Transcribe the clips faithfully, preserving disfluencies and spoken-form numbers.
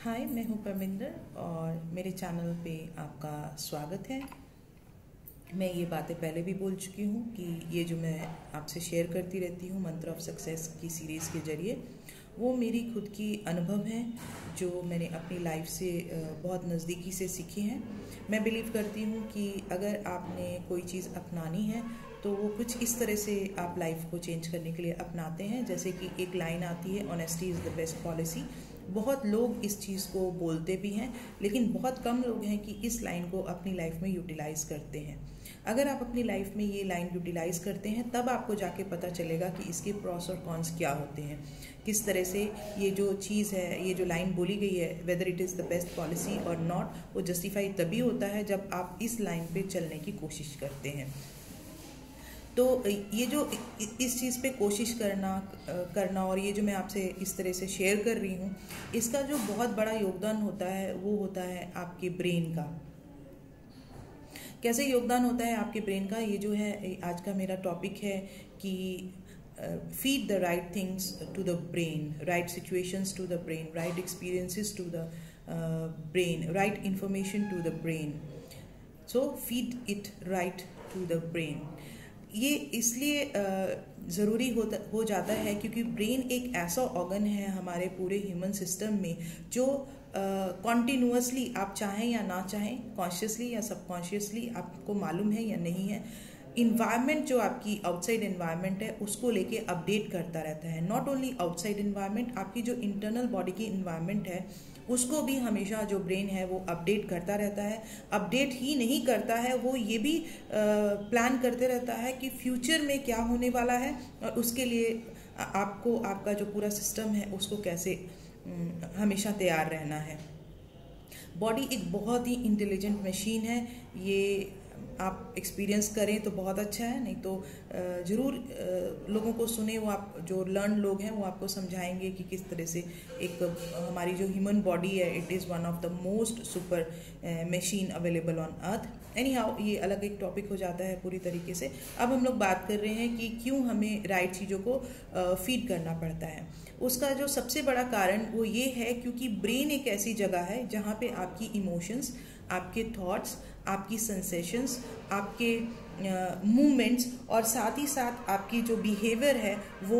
हाय, मैं हूं परमिंदर और मेरे चैनल पे आपका स्वागत है। मैं ये बातें पहले भी बोल चुकी हूँ कि ये जो मैं आपसे शेयर करती रहती हूँ मंत्र ऑफ सक्सेस की सीरीज़ के ज़रिए, वो मेरी खुद की अनुभव हैं जो मैंने अपनी लाइफ से बहुत नज़दीकी से सीखी हैं। मैं बिलीव करती हूँ कि अगर आपने कोई चीज़ अपनानी है तो वो कुछ इस तरह से आप लाइफ को चेंज करने के लिए अपनाते हैं। जैसे कि एक लाइन आती है, honesty is the best policy. बहुत लोग इस चीज़ को बोलते भी हैं, लेकिन बहुत कम लोग हैं कि इस लाइन को अपनी लाइफ में यूटिलाइज़ करते हैं। अगर आप अपनी लाइफ में ये लाइन यूटिलाइज़ करते हैं तब आपको जाके पता चलेगा कि इसके प्रॉस और कॉन्स क्या होते हैं, किस तरह से ये जो चीज़ है, ये जो लाइन बोली गई है, whether it is the best policy और नॉट, वो जस्टिफाई तभी होता है जब आप इस लाइन पे चलने की कोशिश करते हैं। तो ये जो इस चीज़ पे कोशिश करना करना और ये जो मैं आपसे इस तरह से शेयर कर रही हूँ, इसका जो बहुत बड़ा योगदान होता है वो होता है आपके ब्रेन का। कैसे योगदान होता है आपके ब्रेन का, ये जो है आज का मेरा टॉपिक है कि feed the right things to the brain, right situations to the brain, right experiences to the brain, right information to the brain. So feed it right to the brain. ये इसलिए ज़रूरी होता हो जाता है क्योंकि ब्रेन एक ऐसा ऑर्गन है हमारे पूरे ह्यूमन सिस्टम में जो कॉन्टिन्यूअसली uh, आप चाहें या ना चाहें, कॉन्शियसली या सबकॉन्शियसली, आपको मालूम है या नहीं है, इन्वायरमेंट जो आपकी आउटसाइड इन्वायरमेंट है उसको लेके अपडेट करता रहता है। नॉट ओनली आउटसाइड इन्वायरमेंट, आपकी जो इंटरनल बॉडी की इन्वायरमेंट है उसको भी हमेशा जो ब्रेन है वो अपडेट करता रहता है। अपडेट ही नहीं करता है, वो ये भी प्लान करते रहता है कि फ्यूचर में क्या होने वाला है और उसके लिए आपको आपका जो पूरा सिस्टम है उसको कैसे हमेशा तैयार रहना है। बॉडी एक बहुत ही इंटेलिजेंट मशीन है। ये आप एक्सपीरियंस करें तो बहुत अच्छा है, नहीं तो ज़रूर लोगों को सुने, वो आप जो लर्न लोग हैं वो आपको समझाएंगे कि किस तरह से एक हमारी जो ह्यूमन बॉडी है, it is one of the most super machine available on earth. Anyhow, ये अलग एक टॉपिक हो जाता है पूरी तरीके से। अब हम लोग बात कर रहे हैं कि क्यों हमें राइट चीज़ों को फीड करना पड़ता है। उसका जो सबसे बड़ा कारण वो ये है क्योंकि ब्रेन एक ऐसी जगह है जहाँ पे आपकी इमोशंस, आपके थॉट्स, आपकी सेंसेशंस, आपके मूवमेंट्स uh, और साथ ही साथ आपकी जो बिहेवियर है वो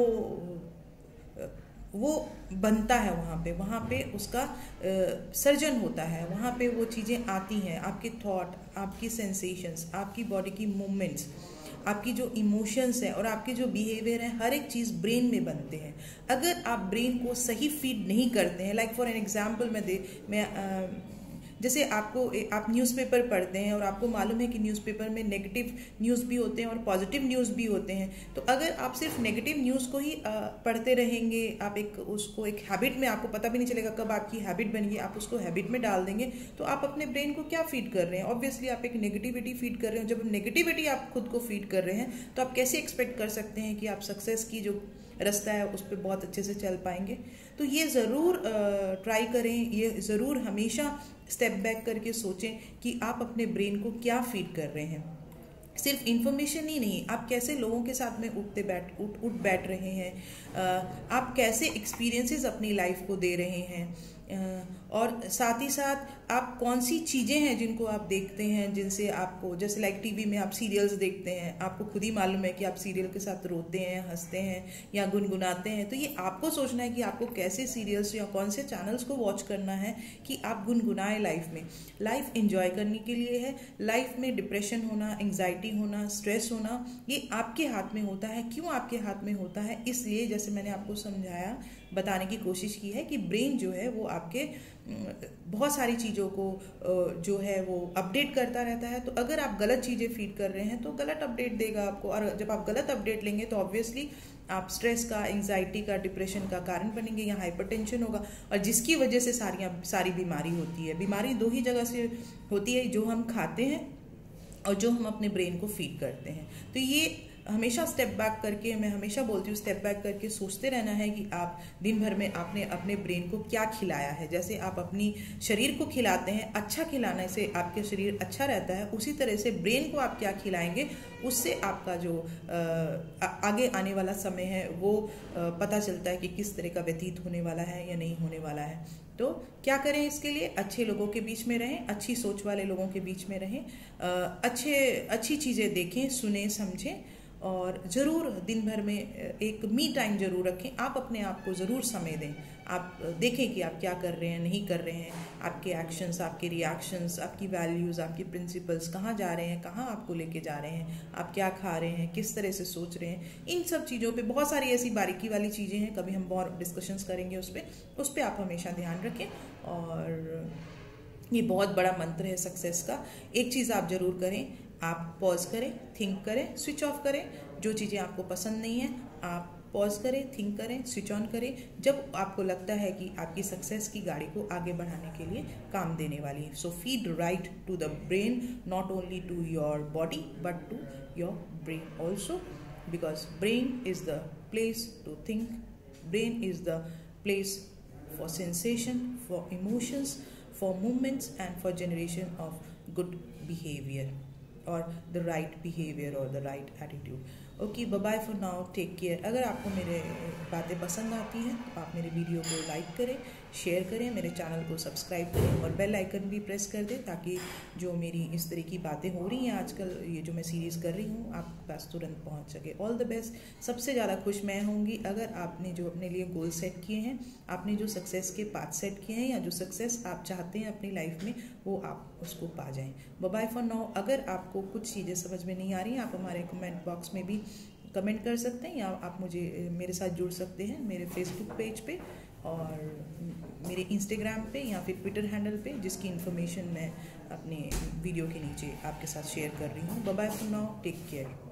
वो बनता है। वहाँ पे वहाँ पे उसका uh, सर्जन होता है, वहाँ पे वो चीज़ें आती हैं। आपके थॉट, आपकी सेंसेशंस, आपकी बॉडी की मूवमेंट्स, आपकी जो इमोशंस है और आपके जो बिहेवियर है, हर एक चीज़ ब्रेन में बनते हैं। अगर आप ब्रेन को सही फीड नहीं करते हैं, लाइक फॉर एन एग्जांपल मैं दे मैं आ, जैसे आपको आप न्यूज़पेपर पढ़ते हैं और आपको मालूम है कि न्यूज़पेपर में नेगेटिव न्यूज़ भी होते हैं और पॉजिटिव न्यूज़ भी होते हैं। तो अगर आप सिर्फ नेगेटिव न्यूज़ को ही पढ़ते रहेंगे, आप एक उसको एक हैबिट में, आपको पता भी नहीं चलेगा कब आपकी हैबिट बन गई, आप उसको हैबिट में डाल देंगे, तो आप अपने ब्रेन को क्या फीड कर रहे हैं? ऑब्वियसली आप एक नेगेटिविटी फीड कर रहे हैं। जब नेगेटिविटी आप खुद को फीड कर रहे हैं तो आप कैसे एक्सपेक्ट कर सकते हैं कि आप सक्सेस की जो रास्ता है उस पर बहुत अच्छे से चल पाएंगे? तो ये ज़रूर ट्राई करें, ये ज़रूर हमेशा स्टेप बैक करके सोचें कि आप अपने ब्रेन को क्या फीड कर रहे हैं। सिर्फ इन्फॉर्मेशन ही नहीं, आप कैसे लोगों के साथ में उठते बैठ उठ उठ बैठ रहे हैं, आप कैसे एक्सपीरियंसेस अपनी लाइफ को दे रहे हैं, और साथ ही साथ आप कौन सी चीज़ें हैं जिनको आप देखते हैं, जिनसे आपको, जैसे लाइक टीवी में आप सीरियल्स देखते हैं, आपको खुद ही मालूम है कि आप सीरियल के साथ रोते हैं, हंसते हैं या गुनगुनाते हैं। तो ये आपको सोचना है कि आपको कैसे सीरियल्स या कौन से चैनल्स को वॉच करना है कि आप गुनगुनाएं लाइफ में। लाइफ एंजॉय करने के लिए है। लाइफ में डिप्रेशन होना, एंग्जाइटी होना, स्ट्रेस होना, ये आपके हाथ में होता है। क्यों आपके हाथ में होता है? इसलिए जैसे मैंने आपको समझाया, बताने की कोशिश की है कि ब्रेन जो है वो आपके बहुत सारी चीज़ों को जो है वो अपडेट करता रहता है। तो अगर आप गलत चीज़ें फीड कर रहे हैं तो गलत अपडेट देगा आपको, और जब आप गलत अपडेट लेंगे तो ऑब्वियसली आप स्ट्रेस का, एंग्जाइटी का, डिप्रेशन का कारण बनेंगे, या हाइपरटेंशन होगा, और जिसकी वजह से सारी सारी बीमारी होती है। बीमारी दो ही जगह से होती है, जो हम खाते हैं और जो हम अपने ब्रेन को फीड करते हैं। तो ये हमेशा स्टेप बैक करके, मैं हमेशा बोलती हूँ स्टेप बैक करके सोचते रहना है कि आप दिन भर में आपने अपने ब्रेन को क्या खिलाया है। जैसे आप अपनी शरीर को खिलाते हैं, अच्छा खिलाने से आपके शरीर अच्छा रहता है, उसी तरह से ब्रेन को आप क्या खिलाएंगे, उससे आपका जो आगे आने वाला समय है वो पता चलता है कि किस तरह का व्यतीत होने वाला है या नहीं होने वाला है। तो क्या करें इसके लिए? अच्छे लोगों के बीच में रहें, अच्छी सोच वाले लोगों के बीच में रहें, अच्छे अच्छी चीज़ें देखें, सुने, समझें, और ज़रूर दिन भर में एक मी टाइम ज़रूर रखें। आप अपने आप को ज़रूर समय दें। आप देखें कि आप क्या कर रहे हैं, नहीं कर रहे हैं, आपके एक्शंस, आपके रिएक्शंस, आपकी वैल्यूज़, आपकी प्रिंसिपल्स कहाँ जा रहे हैं, कहाँ आपको लेके जा रहे हैं, आप क्या खा रहे हैं, किस तरह से सोच रहे हैं। इन सब चीज़ों पे बहुत सारी ऐसी बारीकी वाली चीज़ें हैं, कभी हम बहुत डिस्कशंस करेंगे उस पर उस पर आप हमेशा ध्यान रखें। और ये बहुत बड़ा मंत्र है सक्सेस का। एक चीज़ आप ज़रूर करें, आप पॉज करें, थिंक करें, स्विच ऑफ करें। जो चीज़ें आपको पसंद नहीं है आप पॉज करें, थिंक करें, स्विच ऑन करें जब आपको लगता है कि आपकी सक्सेस की गाड़ी को आगे बढ़ाने के लिए काम देने वाली है। So feed right to the brain, not only to your body but to your brain also, because brain is the place to think, brain is the place for sensation, for emotions, for movements, and for generation of good behavior or the right behavior or the right attitude. Okay, bye bye for now, take care. अगर आपको मेरे बातें पसंद आती हैं तो आप मेरे वीडियो को लाइक करें, शेयर करें, मेरे चैनल को सब्सक्राइब करें और बेल आइकन भी प्रेस कर दें ताकि जो मेरी इस तरह की बातें हो रही हैं आजकल, ये जो मैं सीरीज़ कर रही हूँ, आपके पास तुरंत पहुँच सके। All the best. सबसे ज़्यादा खुश मैं होंगी अगर आपने जो अपने लिए गोल सेट किए हैं, आपने जो सक्सेस के पाथ सेट किए हैं, या जो सक्सेस आप चाहते हैं अपनी लाइफ में, वो आप उसको पा जाएं। Bye for now. अगर आपको कुछ चीज़ें समझ में नहीं आ रही हैं, आप हमारे कमेंट बॉक्स में भी कमेंट कर सकते हैं, या आप मुझे मेरे साथ जुड़ सकते हैं मेरे फेसबुक पेज पे और मेरे इंस्टाग्राम पे या फिर ट्विटर हैंडल पे, जिसकी इन्फॉर्मेशन मैं अपने वीडियो के नीचे आपके साथ शेयर कर रही हूँ। Bye bye for now, take care.